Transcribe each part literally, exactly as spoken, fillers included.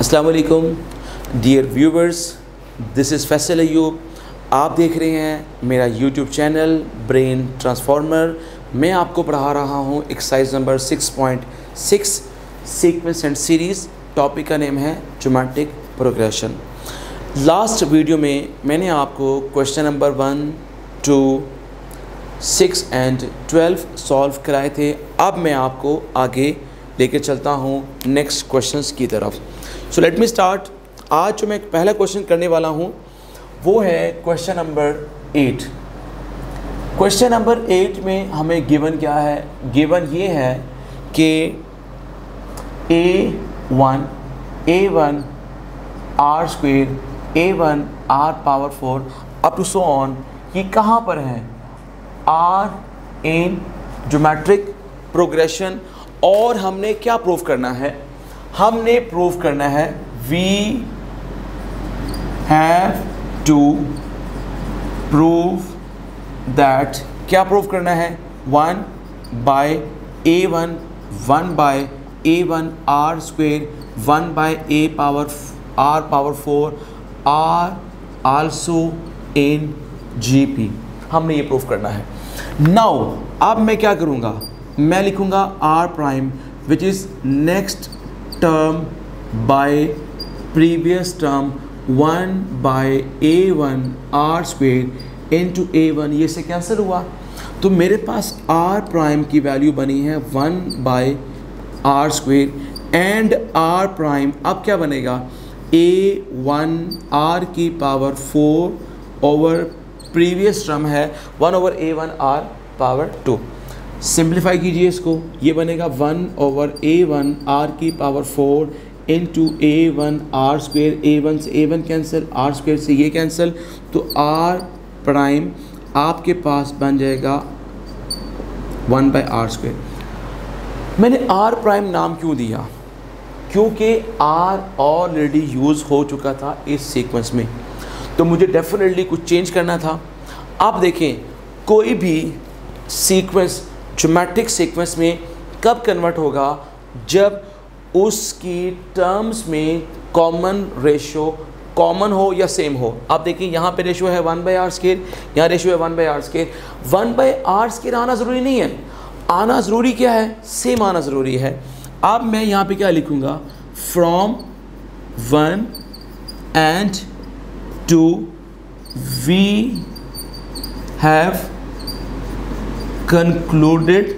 अस्सलाम वालेकुम dear viewers, this is Faisal Ayub. आप देख रहे हैं मेरा यूट्यूब चैनल ब्रेन ट्रांसफार्मर। मैं आपको पढ़ा रहा हूँ exercise number six point six sequence and series. Topic का नेम है ज्योमेट्रिक प्रोग्रेशन। लास्ट वीडियो में मैंने आपको question number one two six and twelve solve कराए थे। अब मैं आपको आगे लेकर चलता हूँ नेक्स्ट क्वेश्चंस की तरफ। So let me start. आज जो मैं पहला क्वेश्चन करने वाला हूँ वो है question number eight. Question number eight में हमें गिवन क्या है? गिवन ये है कि a one a one r square a one r power four up to so on, ये कहाँ पर है? Are in geometric progression. और हमने क्या प्रूव करना है? हमने प्रूव करना है we have to prove that, क्या प्रूव करना है? One by a one one by a one r square one by a power r power four are also in G P. हमने ये प्रूव करना है। नाउ अब मैं क्या करूँगा? मैं लिखूँगा r prime which is next term by previous term one by a one r square into a one. ये से कैंसिल हुआ तो मेरे पास आर प्राइम की वैल्यू बनी है one by r square and r prime अब क्या बनेगा? ए वन आर की power four over previous term है one over a one r power two. Simplify कीजिए इसको, ये बनेगा one over a one r की power four into a one r square. A one से a one cancel, r square से ये cancel, तो आर प्राइम आपके पास बन जाएगा वन बाय आर स्क्वेयर। मैंने आर प्राइम नाम क्यों दिया? क्योंकि आर ऑलरेडी यूज़ हो चुका था इस सीक्वेंस में, तो मुझे डेफिनेटली कुछ चेंज करना था। आप देखें, कोई भी सीक्वेंस ज्योमेट्रिक सीक्वेंस में कब कन्वर्ट होगा? जब उसकी टर्म्स में कॉमन रेशो कॉमन हो या सेम हो। आप देखिए यहाँ पे रेशो है वन बाई आर स्केयर, यहाँ रेशो है one by r square. One by r square आना ज़रूरी नहीं है, आना ज़रूरी क्या है? सेम आना ज़रूरी है। अब मैं यहाँ पे क्या लिखूँगा? From one and two we have concluded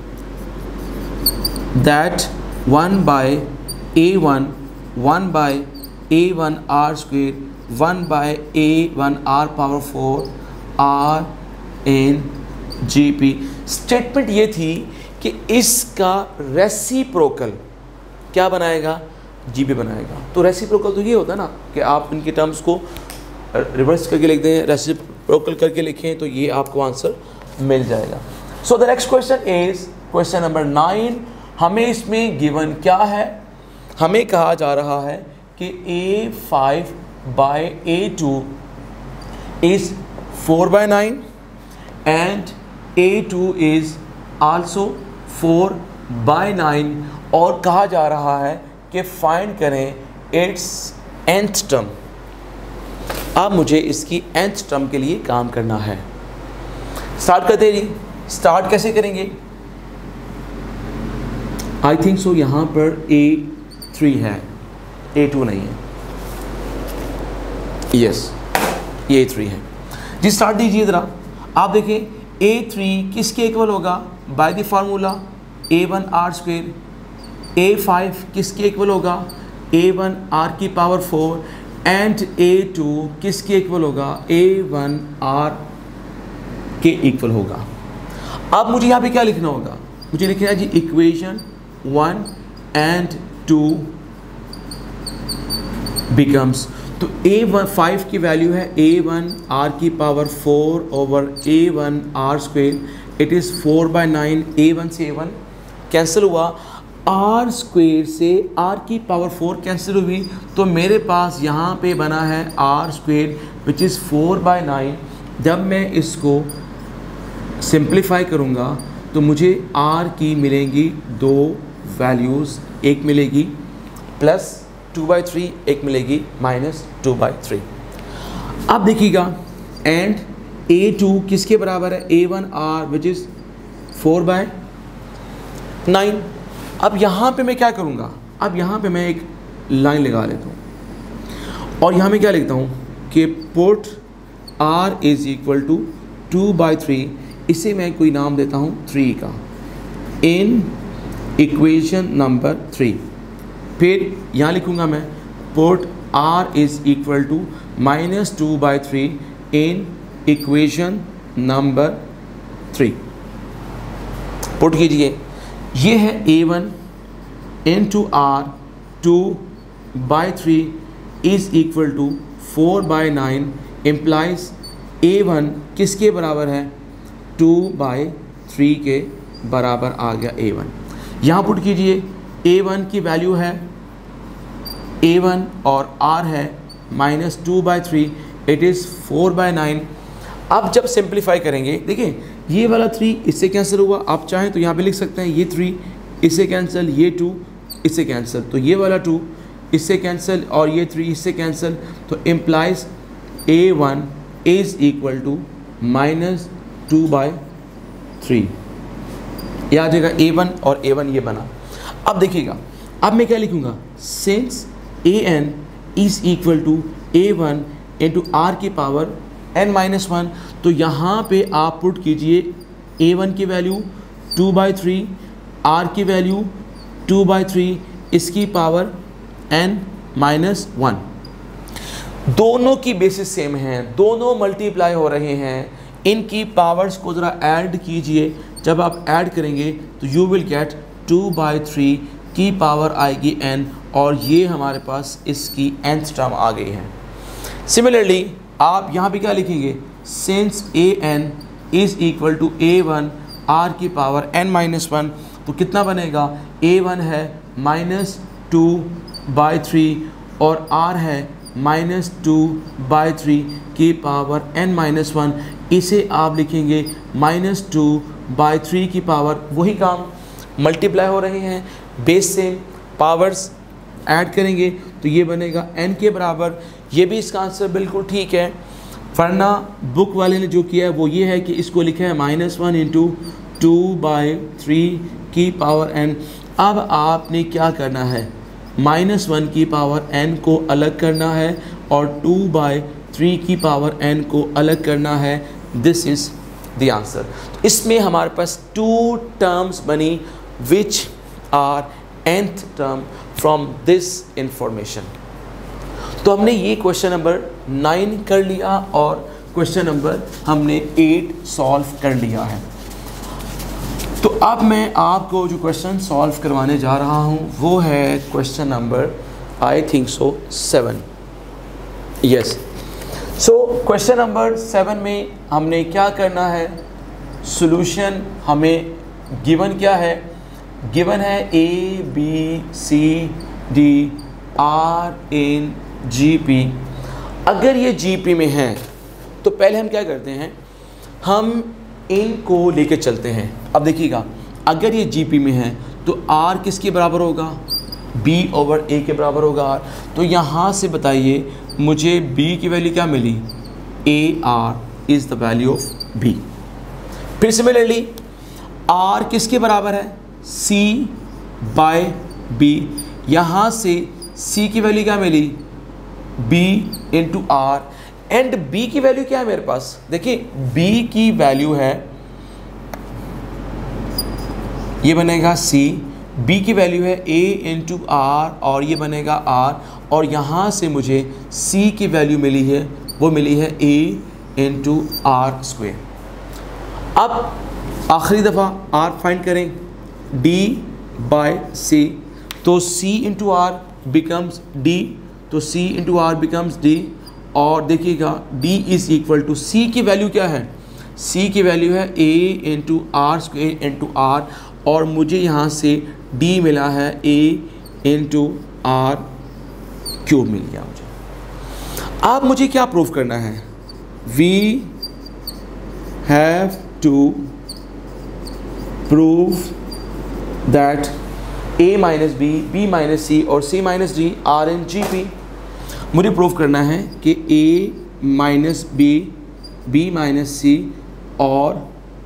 that one by a one one by a one r square one by a one r power four r in G P। Statement ये थी कि इसका रेसिप्रोकल क्या बनाएगा? G P बनाएगा। तो reciprocal तो ये होता है ना कि आप इनके टर्म्स को रिवर्स करके लिख दें, रेसिप्रोकल करके लिखें तो ये आपको आंसर मिल जाएगा। So the next question is question number nine. हमें इसमें गिवन क्या है? हमें कहा जा रहा है कि a five by a two is four by nine and a two is also four by nine, और कहा जा रहा है कि फाइंड करें इट्स nth टर्म। अब मुझे इसकी nth टर्म के लिए काम करना है। स्टार्ट करते जी। स्टार्ट कैसे करेंगे? आई थिंक सो यहाँ पर ए थ्री है, ए टू नहीं है। यस, ये थ्री है जी। स्टार्ट दीजिए ज़रा। आप देखें ए थ्री किसके इक्वल होगा? By the formula a one r square. A five किसके इक्वल होगा? ए वन आर की power four and a two किसके इक्वल होगा? ए वन आर के इक्वल होगा। अब मुझे यहाँ पे क्या लिखना होगा? मुझे लिखना है जी equation one and two becomes, तो ए वन फाइव की वैल्यू है ए वन आर की power four over a one r square. It is four by nine. A one से ए वन कैंसिल हुआ, आर स्क्वेयर से r की power four cancel हुई, तो मेरे पास यहाँ पे बना है r square which is four by nine. जब मैं इसको सिंप्लीफाई करूँगा तो मुझे r की मिलेंगी दो वैल्यूज़, एक मिलेगी प्लस टू बाई थ्री, एक मिलेगी माइनस टू बाई थ्री। अब देखिएगा एंड ए टू किसके बराबर है, a one r which is four by nine. अब यहाँ पे मैं क्या करूँगा, अब यहाँ पे मैं एक लाइन लगा लेता हूँ और यहाँ में क्या लिखता हूँ कि put r is equal to two by three, इसे मैं कोई नाम देता हूँ थ्री का, इन इक्वेशन नंबर थ्री। फिर यहाँ लिखूँगा मैं put r is equal to minus two by three in equation number three. Put कीजिए, ये है a one into r two by three is equal to four by nine, implies a one किसके बराबर है, टू बाई थ्री के बराबर आ गया ए one. यहाँ पुट कीजिए, ए वन की वैल्यू है ए वन और आर है minus two by three, it is four by nine. अब जब सिंप्लीफाई करेंगे, देखिए ये वाला थ्री इससे कैंसिल हुआ, आप चाहें तो यहाँ पे लिख सकते हैं ये थ्री इससे कैंसिल, ये टू इससे कैंसिल, तो ये वाला टू इससे कैंसिल और ये थ्री इससे कैंसिल, तो implies a one is equal to minus two by three. ये आ जाएगा ए वन और ए वन ये बना। अब देखिएगा, अब मैं क्या लिखूँगा, since a n is equal to a one into r की पावर एन माइनस वन, तो यहाँ पे आप पुट कीजिए ए वन की value two by three, r की वैल्यू टू बाई थ्री, इसकी पावर एन माइनस वन। दोनों की बेसिस सेम हैं, दोनों मल्टीप्लाई हो रहे हैं, इनकी पावर्स को ज़रा ऐड कीजिए। जब आप ऐड करेंगे तो you will get two by three की पावर आएगी एन, और ये हमारे पास इसकी nth टर्म आ गई है। सिमिलरली आप यहाँ पे क्या लिखेंगे, since a n is equal to a one r की पावर एन माइनस वन, तो कितना बनेगा, ए वन है माइनस टू बाई थ्री और आर है माइनस टू बाई थ्री की पावर एन माइनस वन, इसे आप लिखेंगे माइनस टू बाई थ्री की पावर, वही काम मल्टीप्लाई हो रहे हैं, बेस से पावर्स ऐड करेंगे तो ये बनेगा n के बराबर। ये भी इसका आंसर बिल्कुल ठीक है, वरना बुक वाले ने जो किया है वो ये है कि इसको लिखा है minus one into two by three की पावर n। अब आपने क्या करना है, माइनस वन की पावर n को अलग करना है और टू बाई थ्री की पावर n को अलग करना है। This is the answer. इसमें हमारे पास टू टर्म्स बनी which are nth term from this information. तो हमने ये क्वेश्चन नंबर नाइन कर लिया और क्वेश्चन नंबर हमने एट सॉल्व कर लिया है। तो अब मैं आपको जो क्वेश्चन सॉल्व करवाने जा रहा हूँ वो है question number I think so seven. Yes, so question number seven में हमने क्या करना है, सॉल्यूशन हमें गिवन क्या है, गिवन है a B C d are in G P. अगर ये जी पी में है तो पहले हम क्या करते हैं, हम इनको लेके चलते हैं। अब देखिएगा, अगर ये जी पी में है तो आर किसके बराबर होगा, बी ओवर ए के बराबर होगा आर। तो यहाँ से बताइए मुझे बी की वैल्यू क्या मिली, a are is the value of b. फिर सिमिलरली आर किसके बराबर है, सी बाय बी। यहाँ से सी की वैल्यू क्या मिली, B into R, and B की वैल्यू क्या है मेरे पास, देखिए बी की वैल्यू है, ये बनेगा सी, बी की वैल्यू है ए इंटू आर और ये बनेगा आर, और यहाँ से मुझे सी की वैल्यू मिली है, वो मिली है ए इंटू आर स्क्वेयर। अब आखिरी दफ़ा आर फाइंड करें, डी बाय सी, तो c into r becomes d, तो c into r becomes d, और देखिएगा d is equal to c की वैल्यू क्या है, c की वैल्यू है a into r square into r, और मुझे यहाँ से d मिला है a इंटू आर क्यूब मिल गया मुझे। अब मुझे क्या प्रूव करना है, we have to prove that a minus B, B minus C और C minus D are in G P. मुझे प्रूव करना है कि A minus B, B minus C और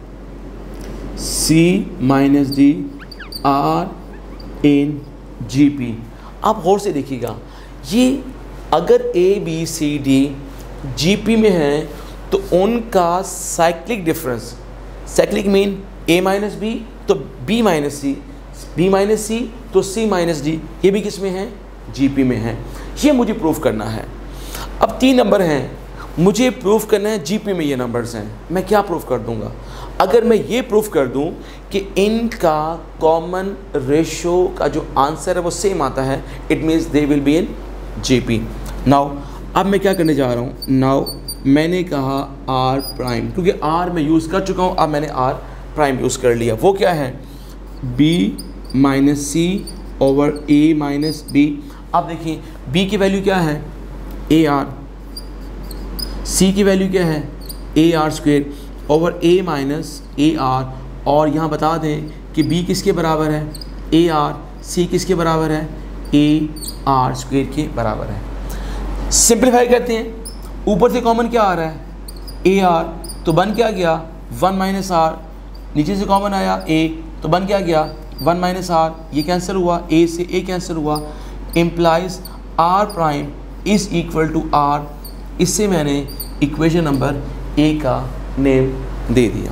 C minus D are in G P. आप गौर से देखिएगा, ये अगर A B C D G P में हैं तो उनका cyclic difference, cyclic mean A minus B तो B minus C, B minus C तो सी माइनस डी, ये भी किस में है? जी पी में है। ये मुझे प्रूफ करना है। अब तीन नंबर हैं, मुझे प्रूफ करना है जी पी में ये नंबर्स हैं। मैं क्या प्रूफ कर दूंगा? अगर मैं ये प्रूफ कर दूं कि इनका कॉमन रेशो का जो आंसर है वो सेम आता है, it means they will be in G P. Now अब मैं क्या करने जा रहा हूँ? नाउ मैंने कहा आर प्राइम, क्योंकि आर मैं यूज़ कर चुका हूँ, अब मैंने आर प्राइम यूज़ कर लिया। वो क्या है? B minus C over A minus B. अब देखिए बी की वैल्यू क्या है? A are. सी की वैल्यू क्या है? A R square over A minus A R. और यहाँ बता दें कि बी किसके बराबर है? A are. सी किसके बराबर है? ए आर स्क्वेयर के बराबर है। सिंप्लीफाई करते हैं, ऊपर से कॉमन क्या आ रहा है? ए आर, तो बन क्या गया? One minus R. नीचे से कॉमन आया ए, तो बन क्या गया? One minus R. ये कैंसिल हुआ, ए से ए कैंसिल हुआ, implies R prime is equal to R. इससे मैंने इक्वेशन नंबर ए का नेम दे दिया।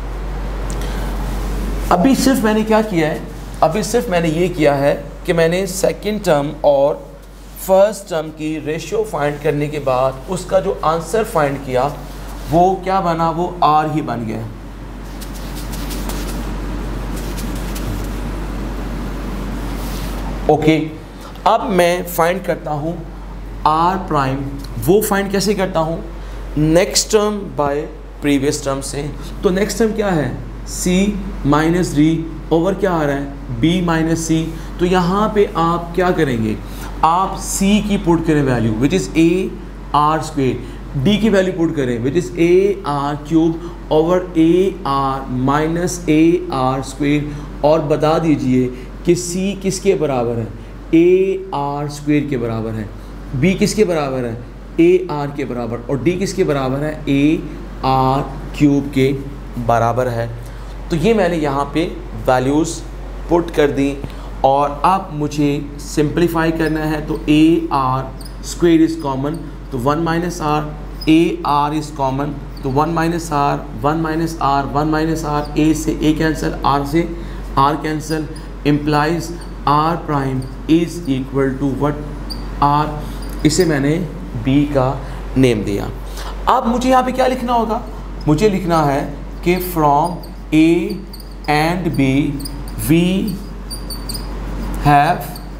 अभी सिर्फ मैंने क्या किया है? अभी सिर्फ मैंने ये किया है कि मैंने सेकंड टर्म और फर्स्ट टर्म की रेशियो फाइंड करने के बाद उसका जो आंसर फाइंड किया वो क्या बना? वो आर ही बन गया। Okay okay. अब मैं फाइंड करता हूँ आर प्राइम। वो फाइंड कैसे करता हूँ? Next term by previous term से। तो नेक्स्ट टर्म क्या है? सी माइनस डी ओवर क्या आ रहा है? B minus C. तो यहाँ पे आप क्या करेंगे? आप सी की पुट करें value which is A R square, D की वैल्यू पुट करें which is A R cube over A R minus A R square. और बता दीजिए कि सी किसके बराबर है? ए आर स्क्वेयर के बराबर है। बी किसके बराबर है? ए आर के बराबर। और डी किसके बराबर है? ए आर क्यूब के बराबर है। तो ये मैंने यहाँ पे वैल्यूज़ पुट कर दी। और अब मुझे सिंप्लीफाई करना है, तो A R square is common, तो one minus R, A are is common, तो one minus R, one minus R, one minus R, A से ए कैंसिल, आर से R cancel, implies r prime is equal to what? r। इसे मैंने b का name दिया। अब मुझे यहाँ पे क्या लिखना होगा? मुझे लिखना है कि from a and b we have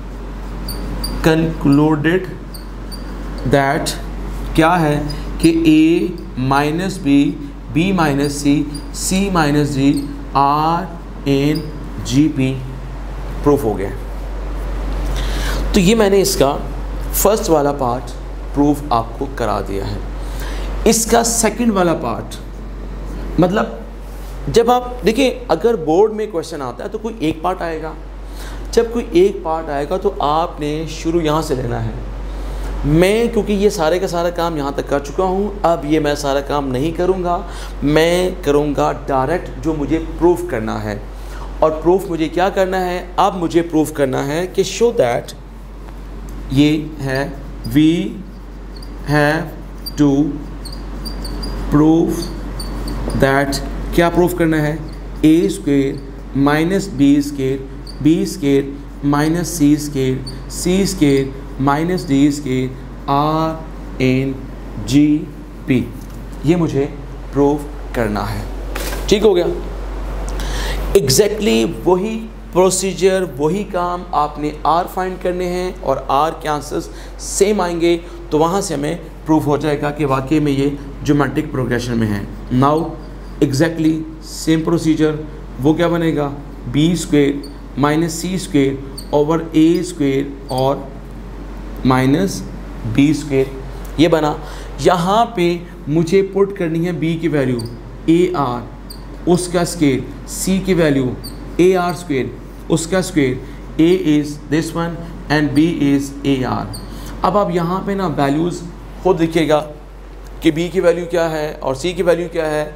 concluded that क्या है कि a minus B, b minus C, c minus D are in G P. Proof हो गया। तो ये मैंने इसका फर्स्ट वाला पार्ट प्रूफ आपको करा दिया है। इसका सेकंड वाला पार्ट, मतलब जब आप देखिए अगर बोर्ड में क्वेश्चन आता है तो कोई एक पार्ट आएगा। जब कोई एक पार्ट आएगा तो आपने शुरू यहाँ से लेना है। मैं क्योंकि ये सारे का सारा काम यहाँ तक कर चुका हूँ, अब ये मैं सारा काम नहीं करूँगा। मैं करूँगा डायरेक्ट जो मुझे प्रूफ करना है। और प्रूफ मुझे क्या करना है? अब मुझे प्रूफ करना है कि शो दैट ये है we have to proof that, क्या प्रूफ करना है? A square minus B square, B square minus C square, C square minus D square are in G P. ये मुझे प्रूफ करना है। ठीक हो गया? एग्जैक्टली exactly वही प्रोसीजर, वही काम आपने आर फाइंड करने हैं और आर के आंसर्स सेम आएंगे। तो वहाँ से हमें प्रूफ हो जाएगा कि वाकई में ये ज्योमेट्रिक प्रोग्रेशन में है। नाउ एग्जैक्टली सेम प्रोसीजर, वो क्या बनेगा? B square minus C square over A square और माइनस बी स्क्वेयर, ये बना। यहाँ पे मुझे पुट करनी है बी की वैल्यू ए आर, उसका स्क्वेयर, सी की वैल्यू ए आर स्क्वेयर, उसका square, A is this one and B is A R. अब आप यहाँ पे ना वैल्यूज़ खुद लिखिएगा कि B की वैल्यू क्या है और C की वैल्यू क्या है।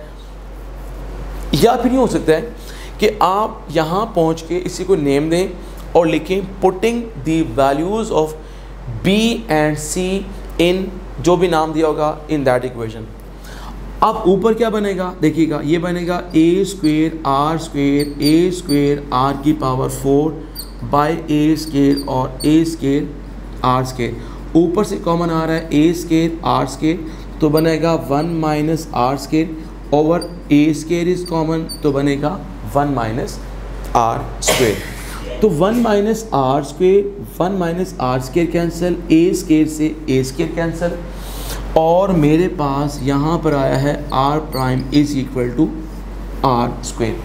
या फिर नहीं हो सकता है कि आप यहाँ पहुँच के इसी को नेम दें और लिखें putting the values of B and C in जो भी नाम दिया होगा इन दैट इक्वेशन। अब ऊपर क्या बनेगा देखिएगा, ये बनेगा A square R square A square R की power four by A square और ए स्क्वेयर आर स्क्वेयर। ऊपर से कॉमन आ रहा है ए स्क्वेयर आर स्क्वेयर तो बनेगा one minus R square over A square is common तो बनेगा वन माइनस आर स्क्वेयर। तो one minus R square one minus R square cancel, A square से ए स्क्वेयर कैंसिल और मेरे पास यहाँ पर आया है r prime is equal to R square.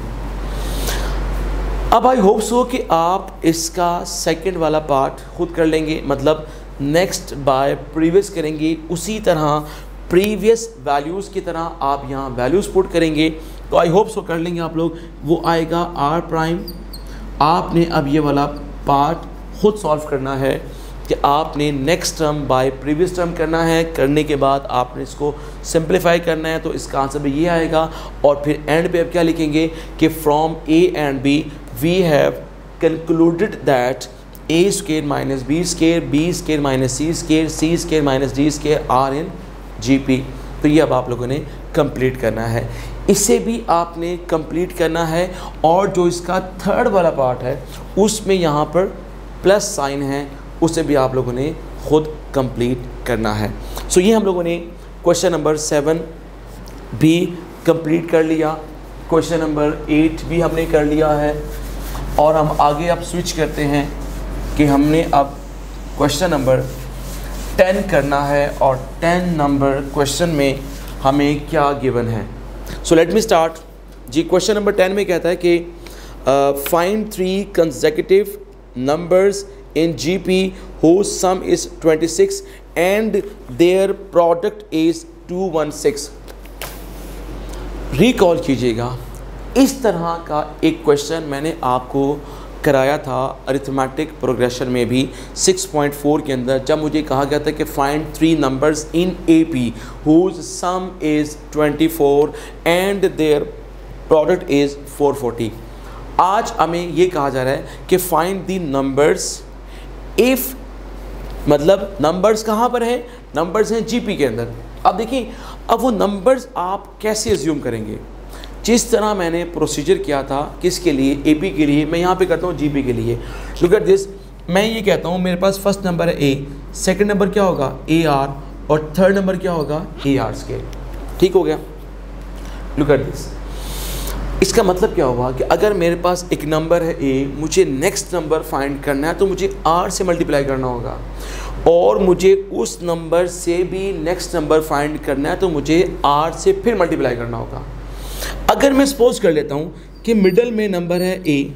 अब आई होप सो कि आप इसका सेकंड वाला पार्ट खुद कर लेंगे, मतलब नेक्स्ट बाय प्रीवियस करेंगे, उसी तरह प्रीवियस वैल्यूज़ की तरह आप यहाँ वैल्यूज़ पुट करेंगे। तो आई होप सो कर लेंगे आप लोग। वो आएगा r प्राइम। आपने अब ये वाला पार्ट खुद सॉल्व करना है कि आपने next term by previous term करना है, करने के बाद आपने इसको सिंप्लीफाई करना है तो इसका आंसर भी ये आएगा। और फिर एंड पे अब क्या लिखेंगे कि from A and B we have concluded that A square minus B square B square minus C square C square minus D square are in G P. तो ये अब आप लोगों ने कंप्लीट करना है, इसे भी आपने कंप्लीट करना है। और जो इसका थर्ड वाला पार्ट है उसमें यहाँ पर प्लस साइन है, उसे भी आप लोगों ने खुद कंप्लीट करना है। सो so, ये हम लोगों ने क्वेश्चन नंबर सेवन भी कंप्लीट कर लिया, क्वेश्चन नंबर एट भी हमने कर लिया है। और हम आगे अब स्विच करते हैं कि हमने अब क्वेश्चन नंबर टेन करना है और टेन नंबर क्वेश्चन में हमें क्या गिवन है। सो लेट मी स्टार्ट जी। क्वेश्चन नंबर टेन में कहता है कि find three consecutive numbers in G P whose sum is twenty-six and their product is two hundred sixteen। Recall कीजिएगा, इस तरह का एक क्वेश्चन मैंने आपको कराया था अरिथमेटिक प्रोग्रेशन में भी सिक्स पॉइंट फोर के अंदर, जब मुझे कहा गया था कि find three numbers in A P whose sum is twenty-four and their product is four forty। आज हमें ये कहा जा रहा है कि फाइंड दी नंबर्स इफ़, मतलब नंबर्स कहाँ पर हैं, नंबर्स हैं जीपी के अंदर। अब देखिए अब वो नंबर्स आप कैसे एज्यूम करेंगे, जिस तरह मैंने प्रोसीजर किया था किसके लिए, एपी के लिए, मैं यहाँ पे करता हूँ जीपी के लिए। लुक एट दिस, मैं ये कहता हूँ मेरे पास फर्स्ट नंबर है ए, सेकंड नंबर क्या होगा ए आर और थर्ड नंबर क्या होगा ए आर स्केल। ठीक हो गया। लुक एट दिस, इसका मतलब क्या हुआ कि अगर मेरे पास एक नंबर है ए, मुझे नेक्स्ट नंबर फाइंड करना है तो मुझे आर से मल्टीप्लाई करना होगा, और मुझे उस नंबर से भी नेक्स्ट नंबर फाइंड करना है तो मुझे आर से फिर मल्टीप्लाई करना होगा। अगर मैं सपोज कर लेता हूँ कि मिडल में नंबर है ए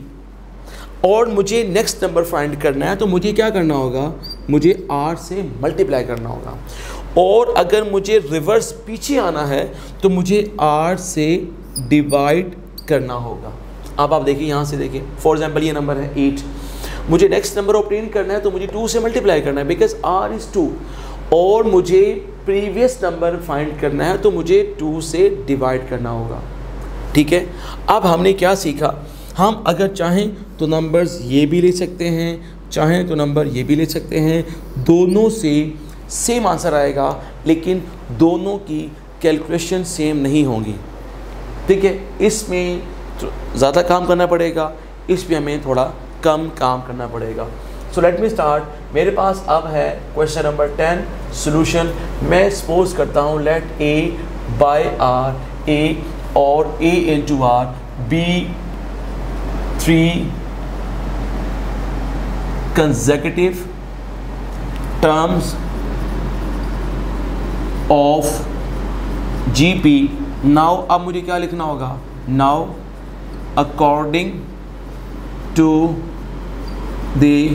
और मुझे नेक्स्ट नंबर फाइंड करना है तो मुझे क्या करना होगा, मुझे आर से मल्टीप्लाई करना होगा। और अगर मुझे रिवर्स पीछे आना है तो मुझे आर से डिवाइड करना होगा। अब आप देखिए यहाँ से देखिए, फॉर एग्जांपल ये नंबर है एट, मुझे नेक्स्ट नंबर ऑब्टेन करना है तो मुझे टू से मल्टीप्लाई करना है बिकॉज आर इज़ टू, और मुझे प्रीवियस नंबर फाइंड करना है तो मुझे टू से डिवाइड करना होगा। ठीक है। अब हमने क्या सीखा, हम अगर चाहें तो नंबर्स ये भी ले सकते हैं, चाहें तो नंबर ये भी ले सकते हैं, दोनों से सेम आंसर आएगा, लेकिन दोनों की कैलकुलेशन सेम नहीं होंगी। ठीक है, इसमें ज़्यादा काम करना पड़ेगा, इसमें हमें थोड़ा कम काम करना पड़ेगा। So let me start. मेरे पास अब है क्वेश्चन नंबर टेन सॉल्यूशन। मैं सपोज करता हूँ let A by R A और A into R B three consecutive terms of G P. Now अब मुझे क्या लिखना होगा, now according to the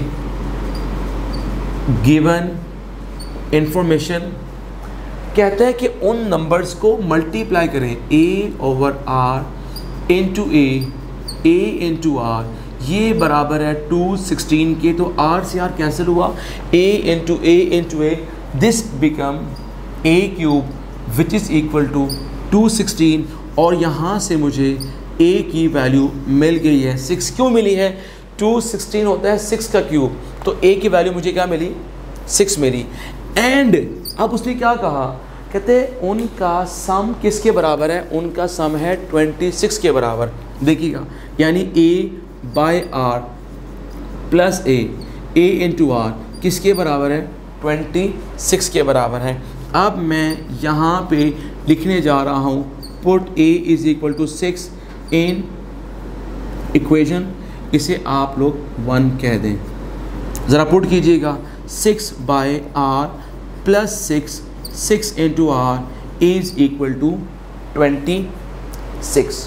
given information, कहता है कि उन नंबर्स को मल्टीप्लाई करें, A over R into A, A into R. ये बराबर है टू सिक्सटीन के, तो आर से आर कैंसिल हुआ, A into A into A, this become A cube which is equal to two sixteen, और यहाँ से मुझे ए की वैल्यू मिल गई है सिक्स। क्यों मिली है? टू सिक्सटीन होता है सिक्स का क्यूब, तो ए की वैल्यू मुझे क्या मिली? Six milli. एंड अब उसने क्या कहा, कहते हैं उनका सम किसके बराबर है? उनका सम है ट्वेंटी सिक्स के बराबर। देखिएगा, यानी A by R plus A, A into R किसके बराबर है? ट्वेंटी सिक्स के बराबर है। अब मैं यहाँ पे लिखने जा रहा हूँ put A is equal to six in equation, इसे आप लोग वन कह दें। ज़रा पुट कीजिएगा, six by R plus six, six into R is equal to twenty six.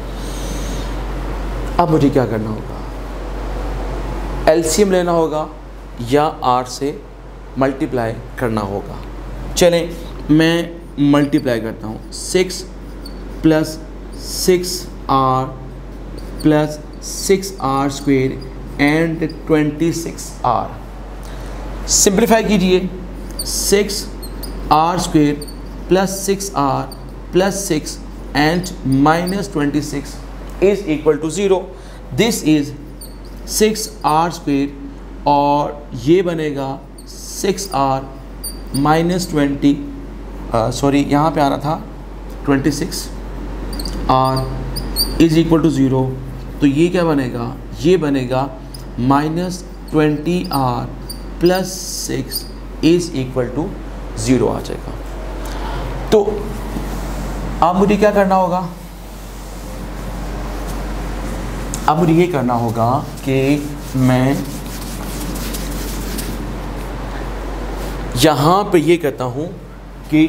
अब मुझे क्या करना होगा? एलसीएम लेना होगा या आर से मल्टीप्लाई करना होगा। चलें, मैं मल्टीप्लाई करता हूँ। Six plus six R plus six R square and twenty six R. Simplify कीजिए, six R square plus six R plus six and minus twenty six is equal to zero. This is six R square, और ये बनेगा six R minus twenty, sorry यहाँ पे आना था twenty six R is equal to zero. तो ये क्या बनेगा? ये बनेगा minus twenty R plus six is equal to zero आ जाएगा। तो अब मुझे क्या करना होगा? अब मुझे ये करना होगा कि मैं यहाँ पे ये कहता हूँ कि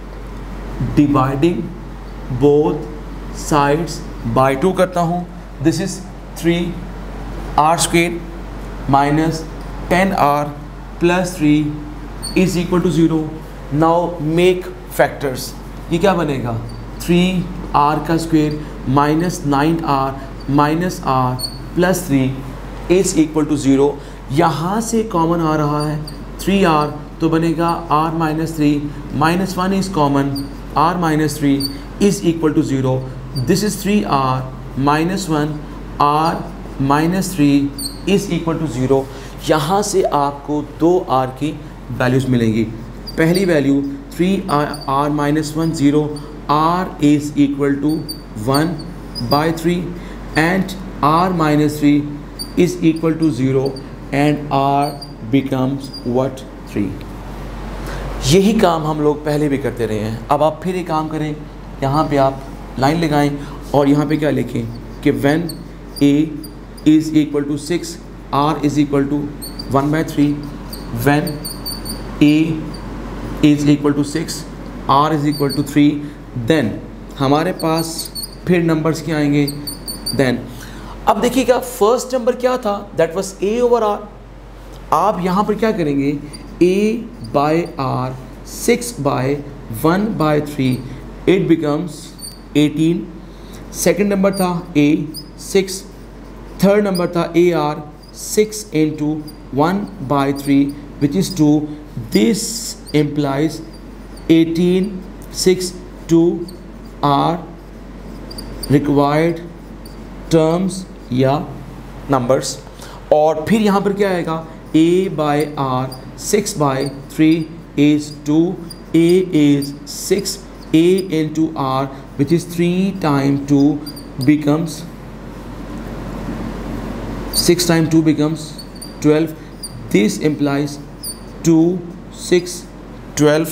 dividing both sides by two करता हूँ। This is three R square minus ten R plus three is equal to zero. Now make factors. ये क्या बनेगा? थ्री आर का square minus nine R minus R plus three is equal to zero. यहाँ से common आ रहा है three R, तो बनेगा R minus three minus one is common, R minus three is equal to zero. This is three R minus one, R minus three is equal to zero. यहाँ से आपको दो आर की values मिलेंगी। पहली value three R R minus one zero, R is equal to one by three and R minus three is equal to zero and R becomes what? Three. यही काम हम लोग पहले भी करते रहे हैं। अब आप फिर एक काम करें, यहाँ पे आप लाइन लगाएं और यहाँ पे क्या लिखें कि when A is equal to six, R is equal to one by three, when A is equal to six, R is equal to three, then हमारे पास फिर नंबर्स क्या आएंगे? देन अब देखिएगा फर्स्ट नंबर क्या था? That was A over R. आप यहाँ पर क्या करेंगे? A by R, six by one by three, it becomes eighteen. Second number था ए सिक्स, थर्ड नंबर था A R, six into one by three which is two. This implies eighteen, six, two are required terms या numbers. और फिर यहाँ पर क्या आएगा? a by R, six by three is two, a is six, a into r which is three times two becomes six times two becomes twelve. This implies two, six, twelve.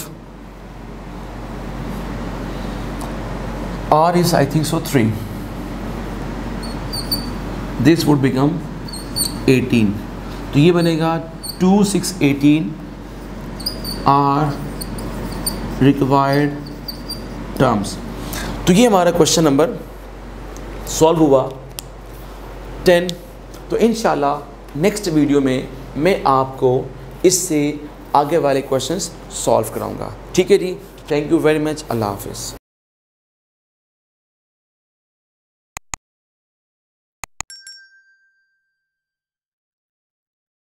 R is I think so three. This would become eighteen. तो ये बनेगा two, six, eighteen are required terms. तो ये हमारा question number solve हुआ ten. तो इंशाल्लाह next video में मैं आपको इससे आगे वाले क्वेश्चंस सॉल्व कराऊंगा. ठीक है जी. Thank you very much. अल्लाह हाफिज़.